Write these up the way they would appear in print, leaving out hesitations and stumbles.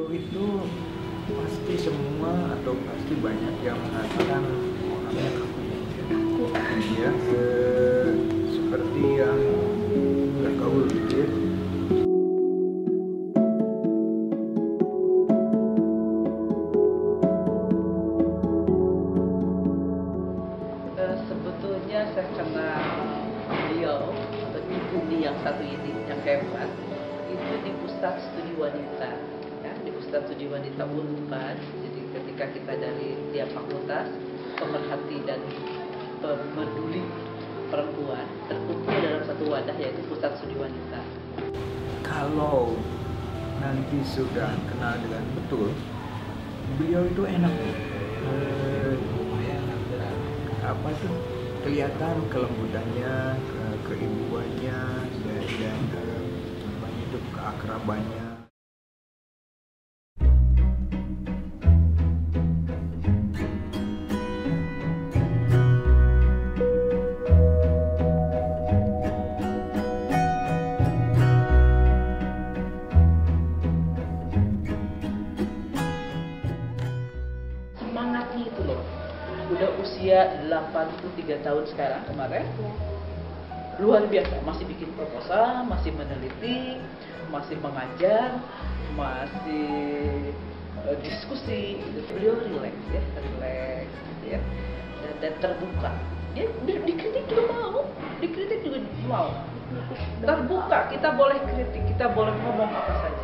itu pasti semua atau pasti banyak yang mengatakan orangnya kaku. Dia seperti yang nggak gaul gitu ya. Sebetulnya saya kenal beliau atau ibu yang satu ini yang hebat itu di Pusat Studi Wanita, ya, di Pusat Studi Wanita Unpad. Jadi ketika kita dari tiap fakultas pemerhati dan peduli perempuan terkumpul dalam satu wadah yaitu Pusat Studi Wanita. Kalau nanti sudah kenal dengan betul, beliau itu enak. Apa tuh kelihatan kelembutannya, keibuannya, dan banyak itu keakrabannya. Semangatnya itu loh. Udah usia 83 tahun sekarang kemarin, luar biasa, masih bikin proposal, masih meneliti, masih mengajar, masih diskusi. Beliau relax ya, gitu ya, dan terbuka. Dia dikritik juga mau, dikritik juga mau. Terbuka, kita boleh kritik, kita boleh ngomong apa saja.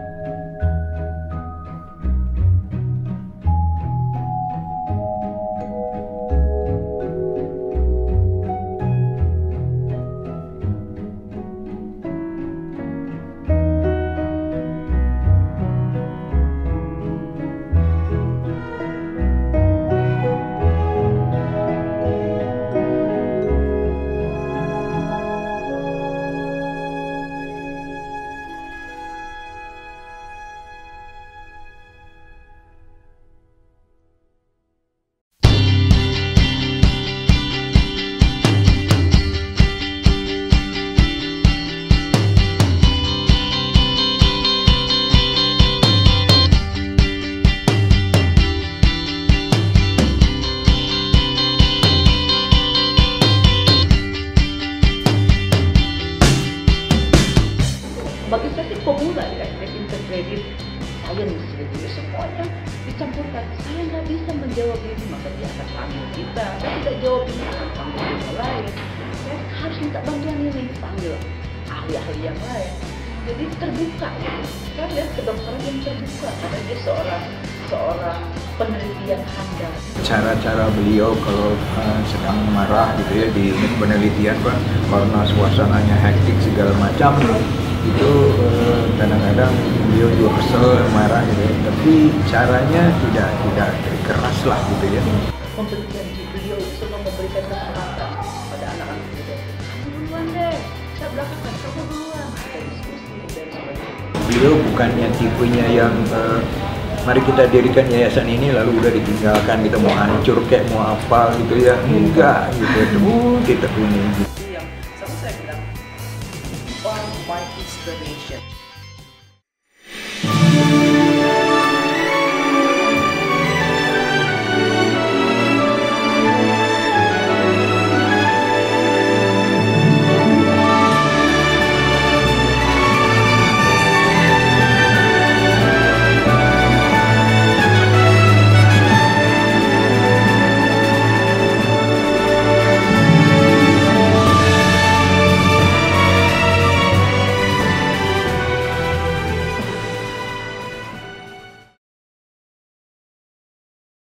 Bagi saya sih pemula ya, integrated science gitu ya, semuanya dicampurkan. Saya nggak bisa menjawab ini, maka dia akan panggil kita. Saya tidak jawab ini, akan panggil yang lain. Saya harus minta bantuan ini, panggil ahli-ahli yang lain. Jadi terbuka gitu. Saya lihat kedokteran yang terbuka karena dia seorang peneliti yang handal. Cara-cara beliau kalau sedang marah gitu ya di penelitian kan, karena suasananya hektik segala macam, itu kadang-kadang beliau juga kesel, marah gitu ya. Tapi caranya tidak keras lah gitu ya. Memberikan beliau semua memberikan kesempatan pada anak-anak muda. Kamu duluan deh, saya belakangan, kamu duluan. Ada diskusi dan sebagainya. Beliau bukannya tipenya yang mari kita dirikan yayasan ini lalu udah ditinggalkan, kita mau hancur kayak mau apa gitu ya, enggak gitu, ditekuni gitu. Yang sama saya bilang, you are my inspiration.